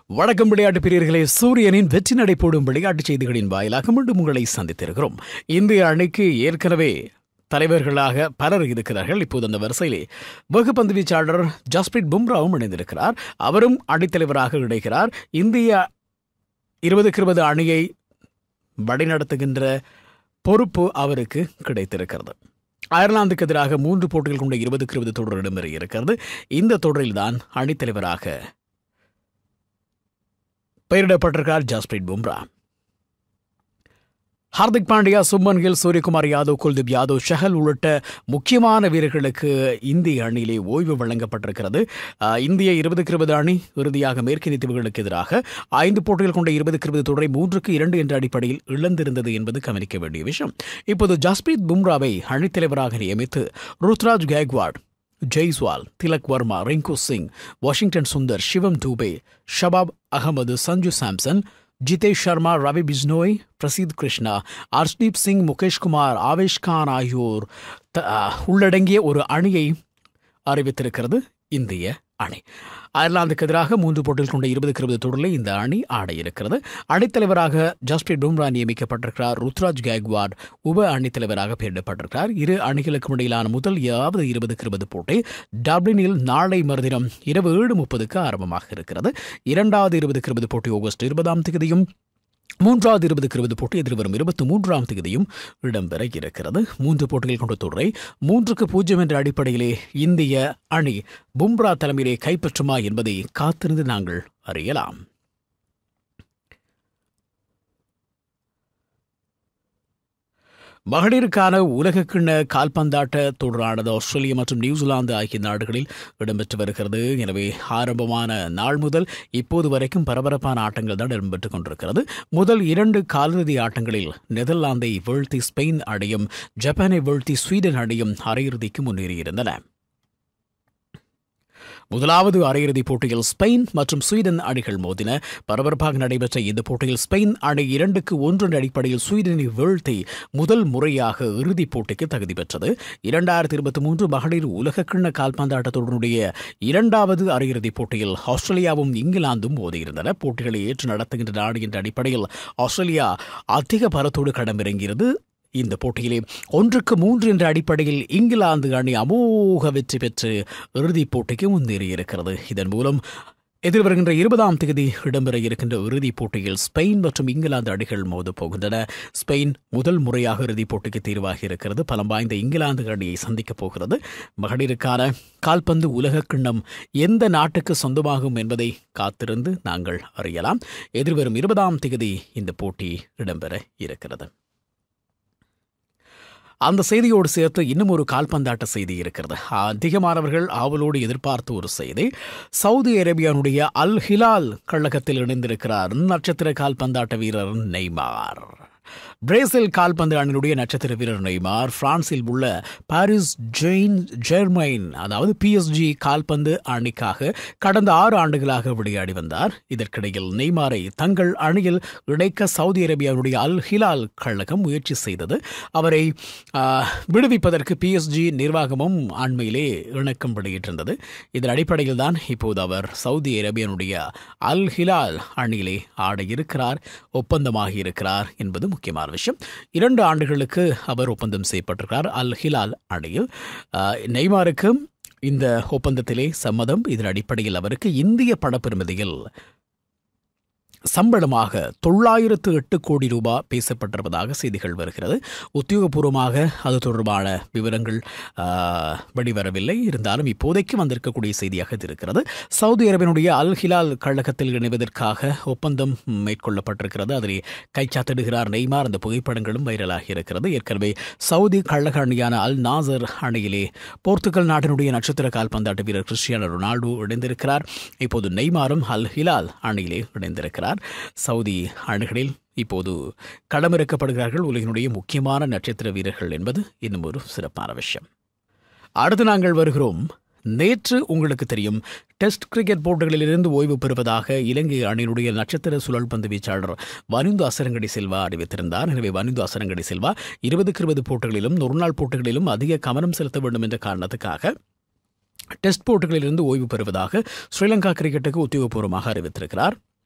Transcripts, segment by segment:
வணக்கம் விளையாட்டு பிரியர்களே, சூரியனின் வெற்றி நடை போடும் விளையாட்டுச் செய்திகளின் வாயிலாக மீண்டும் உங்களை சந்தித்திருக்கிறோம். இந்திய அணிக்கு ஏற்கனவே தலைவர்களாக பலர் இருக்கிறார்கள். இப்போது அந்த வரிசையிலே வெகுபந்து வீச்சாளர் ஜஸ்பிரீத் பும்ராவும் இணைந்திருக்கிறார். அவரும் அணித்தலைவராக இணைகிறார். இந்திய 20-20 அணியை வழிநடத்துகின்ற பொறுப்பு அவருக்கு கிடைத்திருக்கிறது. அயர்லாந்துக்கு எதிராக 3 போட்டிகள் கொண்ட 20-20 தொடர் இடம்பெற இருக்கிறது. இந்த தொடரில்தான் அணித்தலைவராக பெயரிடப்பட்டிருக்கிறார் ஜஸ்பிரீத் பும்ரா. ஹார்திக் பாண்டியா, சுப்மன் கில், சூரியகுமார் யாதவ், குல்தீப் யாதவ், ஷஹல் உள்ளிட்ட முக்கியமான வீரர்களுக்கு இந்திய அணியிலே ஓய்வு வழங்கப்பட்டிருக்கிறது. இந்திய 20-20 அணி இறுதியாக மேற்கிந்திய தீவுகளுக்கு எதிராக 5 போட்டிகள் கொண்ட 20-20 தொடரை 3-2 என்ற அடிப்படையில் இழந்திருந்தது என்பது கவனிக்க வேண்டிய விஷயம். இப்போது ஜஸ்பிரீத் பும்ராவை அணித்தலைவராக நியமித்து ருத்ராஜ் கைக்வாட், ஜெய்ஸ்வால், திலக் வர்மா, ரிங்கு சிங், வாஷிங்டன் சுந்தர், சிவம் தூபே, ஷபாப் அகமது, சஞ்சு சாம்சன், ஜிதேஷ் சர்மா, ரவி பிஜ்னோய், பிரசீத் கிருஷ்ணா, அர்ஷ்தீப் சிங், முகேஷ் குமார், ஆவேஷ் கான் ஆகியோர் உள்ளடங்கிய ஒரு அணியை அறிவித்திருக்கிறது இந்திய அணி. அயர்லாந்துக்கு எதிராக 3 போட்டிகள் கொண்ட 20-20 தொடரில் இந்த அணி ஆட இருக்கிறது. அணித்தலைவராக ஜஸ்பிரீத் பும்ரா நியமிக்கப்பட்டிருக்கிறார். ருத்ராஜ் கைக்வாட் உப அணித்தலைவராக பெயரிடப்பட்டிருக்கிறார். இரு அணிகளுக்கும் இடையிலான முதல் 20-20 போட்டி டப்ளினில் நாளை மறுதினம் இரவு 7:30 ஆரம்பமாக இருக்கிறது. 2வது 20-20 போட்டி ஆகஸ்ட் 20ஆம் தேதியும் 3வது 20-20 போட்டி எதிர்வரும் 23ஆம் தேதியும் இடம்பெற இருக்கிறது. 3 போட்டிகள் கொண்ட தொடரை 3-0 என்ற அடிப்படையிலே இந்திய அணி பும்ரா தலைமையிலே கைப்பற்றுமா என்பதை காத்திருந்து நாங்கள் அறியலாம். மகளிருக்கான உலகக்கிண்ண கால்பந்தாட்ட தொடரானது ஆஸ்திரேலியா மற்றும் நியூசிலாந்து ஆகிய நாடுகளில் இடம்பெற்று வருகிறது. எனவே ஆரம்பமான நாள் முதல் இப்போது வரைக்கும் பரபரப்பான ஆட்டங்கள் தான் இடம்பெற்றுக் கொண்டிருக்கிறது. முதல் 2 காலிறுதி ஆட்டங்களில் நெதர்லாந்தை வீழ்த்தி ஸ்பெயின் அணியும் ஜப்பானை வீழ்த்தி ஸ்வீடன் அணியும் அரையிறுதிக்கு முன்னேறியிருந்தன. முதலாவது அரையிறுதிப் போட்டியில் ஸ்பெயின் மற்றும் ஸ்வீடன் அணிகள் மோதின. பரபரப்பாக நடைபெற்ற இந்த போட்டியில் ஸ்பெயின் அணி 2-1 என்ற அடிப்படையில் ஸ்வீடனை வீழ்த்தி முதல் முறையாக இறுதிப் போட்டிக்கு தகுதி பெற்றது. 2023 மகளிர் உலகக்கிண்ண கால்பந்தாட்ட தொடருடைய 2வது அரையிறுதிப் போட்டியில் ஆஸ்திரேலியாவும் இங்கிலாந்தும் மோதியிருந்தன. போட்டிகளை ஏற்று நடத்துகின்ற நாடு என்ற அடிப்படையில் ஆஸ்திரேலியா அதிக பலத்தோடு களமிறங்கியது. இந்த போட்டியிலே 1-3 என்ற அடிப்படையில் இங்கிலாந்து அணி அமோக வெற்றி பெற்று இறுதிப் போட்டிக்கு முன்னேறியிருக்கிறது. இதன் மூலம் எதிர்வருகின்ற 20ஆம் தேதி இடம்பெற இருக்கின்ற இறுதிப் போட்டியில் ஸ்பெயின் மற்றும் இங்கிலாந்து அணிகள் மோதப் போகின்றன. ஸ்பெயின் முதல் முறையாக இறுதிப் போட்டிக்கு தேர்வாகி இருக்கிறது. பலம் வாய்ந்த இங்கிலாந்து அணியை சந்திக்கப் போகிறது. மகளிருக்கான கால்பந்து உலகக்கிண்ணம் எந்த நாட்டுக்கு சொந்தமாகும் என்பதை காத்திருந்து நாங்கள் அறியலாம். எதிர்வரும் 20ஆம் தேதி இந்த போட்டி இடம்பெற இருக்கிறது. அந்த செய்தியோடு சேர்த்து இன்னும் ஒரு கால்பந்தாட்ட செய்தி இருக்கிறது. அதிகமானவர்கள் ஆவலோடு எதிர்பார்த்த ஒரு செய்தி. சவுதி அரேபியாவுடைய அல் ஹிலால் கழகத்தில் இணைந்திருக்கிறார் நட்சத்திர கால்பந்தாட்ட வீரர் நெய்மார். பிரேசில் கால்பந்து அணியினுடைய நட்சத்திர வீரர் நெய்மார் பிரான்சில் உள்ள பாரிஸ் ஜெர்மைன் அதாவது PSG கால்பந்து அணிக்காக கடந்த 6 ஆண்டுகளாக விளையாடி வந்தார். இதற்கிடையில் நெய்மாரை தங்கள் அணியில் இணைக்க சவுதி அரேபியாவுடைய அல் ஹிலால் கழகம் முயற்சி செய்தது. அவரை விடுவிப்பதற்கு PSG நிர்வாகமும் அண்மையிலே இணக்கம் வெளியிட்டிருந்தது. இதன் அடிப்படையில் தான் இப்போது அவர் சவுதி அரேபியாவுடைய அல் ஹிலால் அணியிலே ஆட இருக்கிறார், ஒப்பந்தமாகி இருக்கிறார் என்பது முக்கியமான விஷயம். 2 ஆண்டுகளுக்கு அவர் ஒப்பந்தம் செய்யப்பட்டிருக்கிறார் அல் ஹிலால் அணியில். நெய்மாருக்கு இந்த ஒப்பந்தத்திலே சம்மதம். இதன் அடிப்படையில் அவருக்கு இந்திய பணப்பெறுமதியில் சம்பளமாக 908 கோடி ரூபாய் பேசப்பட்டிருப்பதாக செய்திகள் வருகிறது. உத்தியோகபூர்வமாக அது தொடர்பான விவரங்கள் வெளிவரவில்லை. இருந்தாலும் இப்போதைக்கு வந்திருக்கக்கூடிய செய்தியாக இது இருக்கிறது. சவுதி அரேபியாவுடைய அல் ஹிலால் கழகத்தில் இணைவதற்காக ஒப்பந்தம் மேற்கொள்ளப்பட்டிருக்கிறது. அதனை கைச்சாத்திடுகிறார் நெய்மார். அந்த புகைப்படங்களும் வைரலாகி இருக்கிறது. ஏற்கனவே சவுதி கழக அணியான அல் நாசர் அணியிலே போர்த்துகல் நாட்டினுடைய நட்சத்திர கால்பந்தாட்ட வீரர் கிறிஸ்டியானோ ரொனால்டோ இணைந்திருக்கிறார். இப்போது நெய்மாரும் அல் ஹிலால் அணியிலே இணைந்திருக்கிறார். சவுதி அணிகளில் இப்போது களமிறக்கப்படுகிறார்கள் உலகினுடைய முக்கியமான நட்சத்திர வீரர்கள் என்பது இன்னும் ஒரு சிறப்பான விஷயம். அடுத்து நாங்கள் வருகிறோம். நேற்று உங்களுக்கு தெரியும், டெஸ்ட் கிரிக்கெட் போட்டிகளிலிருந்து ஓய்வு பெறுவதாக இலங்கை அணியினுடைய நட்சத்திர சுழல்பந்து வீச்சாளர் வனிந்து அசரங்கடி சில்வா அறிவித்திருந்தார். எனவே வனிந்து அசரங்கடி சில்வா 20-20 போட்டிகளிலும் ஒருநாள் போட்டிகளிலும் அதிக கவனம் செலுத்த வேண்டும் என்ற காரணத்துக்காக டெஸ்ட் போட்டிகளிலிருந்து ஓய்வு பெறுவதாக ஸ்ரீலங்கா கிரிக்கெட்டுக்கு உத்தியோகபூர்வமாக அறிவித்திருக்கிறார்.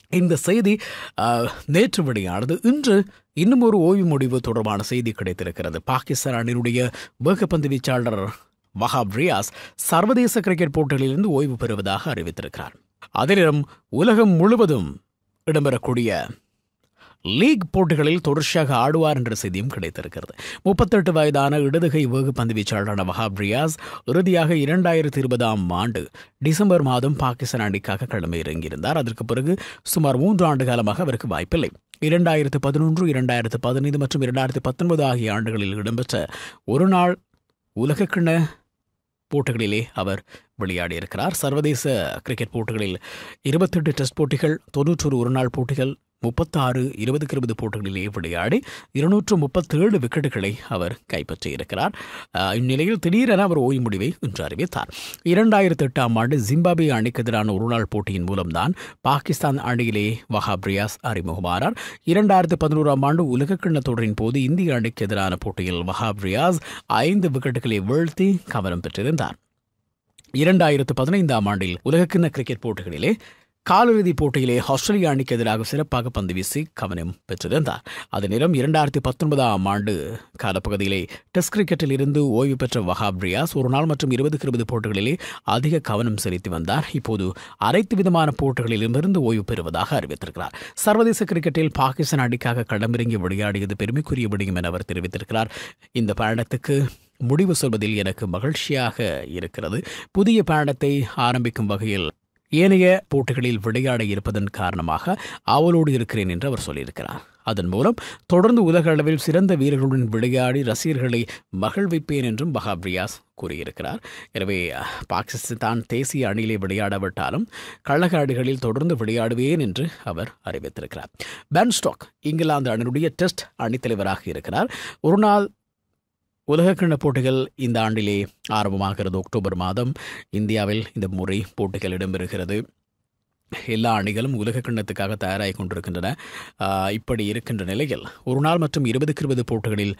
இந்த செய்தி நேற்று வெளியானது. இன்று இன்னும் ஒரு ஓய்வு முடிவு தொடர்பான செய்தி கிடைத்திருக்கிறது. பாகிஸ்தான் அணியினுடைய வேகப்பந்து வீச்சாளர் வஹாப் ரியாஸ் சர்வதேச கிரிக்கெட் போட்டிகளிலிருந்து ஓய்வு பெறுவதாக அறிவித்திருக்கிறார். அதே நேரம் உலகம் முழுவதும் இடம்பெறக்கூடிய லீக் போட்டிகளில் தொடர்ச்சியாக ஆடுவார் என்ற செய்தியும் கிடைத்திருக்கிறது. 38 வயதான இடதுகை வேகப்பந்து வீச்சாளரான வஹாப் ரியாஸ் இறுதியாக 2020 டிசம்பர் மாதம் பாகிஸ்தான் அணிக்காக களமே இறங்கியிருந்தார். அதற்கு பிறகு சுமார் 3 ஆண்டு காலமாக அவருக்கு வாய்ப்பில்லை. 2011, 2015 மற்றும் 2019 ஆகிய ஆண்டுகளில் இடம்பெற்ற ஒருநாள் உலகக்கிண்ண போட்டிகளிலே அவர் விளையாடியிருக்கிறார். சர்வதேச கிரிக்கெட் போட்டிகளில் 28 டெஸ்ட் போட்டிகள், 91 ஒருநாள் போட்டிகள், 36 20 போட்டிகளிலே விளையாடி 237 விக்கெட்டுகளை அவர் கைப்பற்றியிருக்கிறார். இந்நிலையில் திடீரென அவர் ஓய்வு முடிவை இன்று அறிவித்தார். 2008 ஜிம்பாப்வே அணிக்கு எதிரான ஒருநாள் போட்டியின் மூலம்தான் பாகிஸ்தான் அணியிலே வஹாப் ரியாஸ் அறிமுகமானார். 2011 உலகக்கிண்ண தொடரின் போது இந்திய அணிக்கு எதிரான போட்டியில் வஹாப் ரியாஸ் 5 விக்கெட்டுகளை வீழ்த்தி கவனம் பெற்றிருந்தார். 2015 உலகக்கிண்ண கிரிக்கெட் போட்டிகளிலே காலிறுதிப் போட்டியிலே ஆஸ்திரேலிய அணிக்கு எதிராக சிறப்பாக பந்து வீசி கவனம் பெற்றிருந்தார். அதே நேரம் 2019 காலப்பகுதியிலே டெஸ்ட் கிரிக்கெட்டில் இருந்து ஓய்வு பெற்ற வஹாப் ரியாஸ் ஒருநாள் மற்றும் 20 போட்டிகளிலே அதிக கவனம் செலுத்தி வந்தார். இப்போது அனைத்து விதமான போட்டிகளிலுமிருந்து ஓய்வு பெறுவதாக அறிவித்திருக்கிறார். சர்வதேச கிரிக்கெட்டில் பாகிஸ்தான் அணிக்காக களமிறங்கி விளையாடியது பெருமைக்குரிய விடயம் என அவர் தெரிவித்திருக்கிறார். இந்த பயணத்துக்கு முடிவு சொல்வதில் எனக்கு மகிழ்ச்சியாக இருக்கிறது. புதிய பயணத்தை ஆரம்பிக்கும் வகையில் ஏனைய போட்டிகளில் விளையாட இருப்பதன் காரணமாக ஆவலோடு இருக்கிறேன் என்று அவர் சொல்லியிருக்கிறார். அதன் மூலம் தொடர்ந்து உலக அளவில் சிறந்த வீரர்களுடன் விளையாடி ரசிகர்களை மகிழ்விப்பேன் என்றும் வஹாப் ரியாஸ் கூறியிருக்கிறார். எனவே பாகிஸ்தான் தேசிய அணியிலே விளையாடவிட்டாலும் கள்ளக்காடுகளில் தொடர்ந்து விளையாடுவேன் என்று அவர் அறிவித்திருக்கிறார். பென் ஸ்டோக்ஸ் இங்கிலாந்து அணியினுடைய டெஸ்ட் அணித்தலைவராக இருக்கிறார். ஒருநாள் உலகக்கிண்ண போட்டிகள் இந்த ஆண்டிலே ஆரம்பமாகிறது. அக்டோபர் மாதம் இந்தியாவில் இந்த முறை போட்டிகள் இடம்பெறுகிறது. எல்லா அணிகளும் உலகக்கிண்ணத்துக்காக தயாராகி கொண்டிருக்கின்றன. இப்படி இருக்கின்ற நிலையில் ஒருநாள் மற்றும் 20 போட்டிகளில்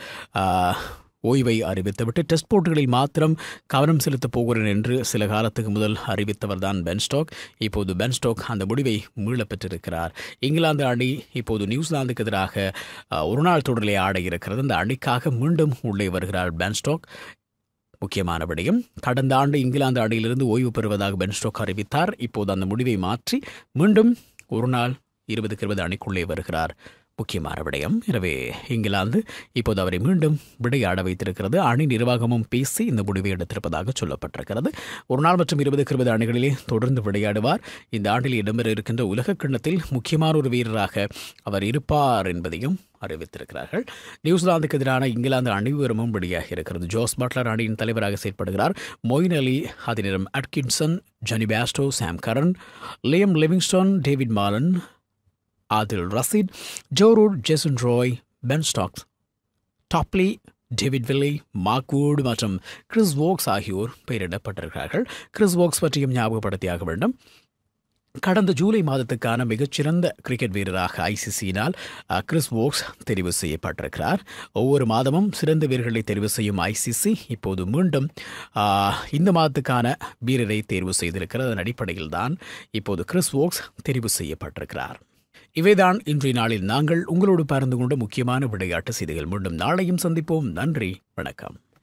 ஓய்வை அறிவித்துவிட்டு டெஸ்ட் போட்டிகளில் மாத்திரம் கவனம் செலுத்தப் போகிறேன் என்று சில காலத்துக்கு முதல் அறிவித்தவர் தான் பென் ஸ்டோக்ஸ். இப்போது பென் ஸ்டோக்ஸ் அந்த முடிவை மீளப் பெற்றிருக்கிறார். இங்கிலாந்து அணி இப்போது நியூசிலாந்துக்கு எதிராக ஒருநாள் தொடரிலே ஆட இருக்கிறது. அந்த அணிக்காக மீண்டும் உள்ளே வருகிறார் பென் ஸ்டோக்ஸ். முக்கியமான விடயம், கடந்த ஆண்டு இங்கிலாந்து அணியிலிருந்து ஓய்வு பெறுவதாக பென் ஸ்டோக்ஸ் அறிவித்தார். இப்போது அந்த முடிவை மாற்றி மீண்டும் ஒருநாள் 20 அணிக்குள்ளே வருகிறார். முக்கியமான விடயம். எனவே இங்கிலாந்து இப்போது அவரை மீண்டும் விளையாட வைத்திருக்கிறது. அணி நிர்வாகமும் பேசி இந்த முடிவை எடுத்திருப்பதாக சொல்லப்பட்டிருக்கிறது. ஒருநாள் மற்றும் 20 அணிகளிலே தொடர்ந்து விளையாடுவார். இந்த ஆண்டில் இடம்பெற இருக்கின்ற உலக கிண்ணத்தில் முக்கியமான ஒரு வீரராக அவர் இருப்பார் என்பதையும் அறிவித்திருக்கிறார்கள். நியூசிலாந்துக்கு எதிரான இங்கிலாந்து அணிவீரமும் வெளியாகி இருக்கிறது. ஜோஸ் பட்லர் அணியின் தலைவராக செயல்படுகிறார். மொயின் அலி, அதே நேரம் Atkinson, Jonny Bairstow, Sam Curran, Liam Livingstone, David Malan, Adil Rashid, Joe Root, Jason Roy, Ben Stokes, Topley, David Willey, Mark Wood மற்றும் கிறிஸ் வோக்ஸ் ஆகியோர் பெயரிடப்பட்டிருக்கிறார்கள். கிறிஸ் வோக்ஸ் பற்றியும் ஞாபகப்படுத்தியாக வேண்டும். கடந்த ஜூலை மாதத்துக்கான மிகச்சிறந்த கிரிக்கெட் வீரராக ஐசிசியினால் கிறிஸ் வோக்ஸ் தெரிவு செய்யப்பட்டிருக்கிறார். ஒவ்வொரு மாதமும் சிறந்த வீரர்களை தெரிவு செய்யும் ஐசிசி இப்போது மீண்டும் இந்த மாதத்துக்கான வீரரை தேர்வு செய்திருக்கிறது. அதன் அடிப்படையில் தான் இப்போது கிறிஸ் வோக்ஸ் தெரிவு செய்யப்பட்டிருக்கிறார். இவைதான் இன்றைய நாளில் நாங்கள் உங்களோடு பகிர்ந்து கொண்ட முக்கியமான விளையாட்டு செய்திகள். மீண்டும் நாளையும் சந்திப்போம். நன்றி, வணக்கம்.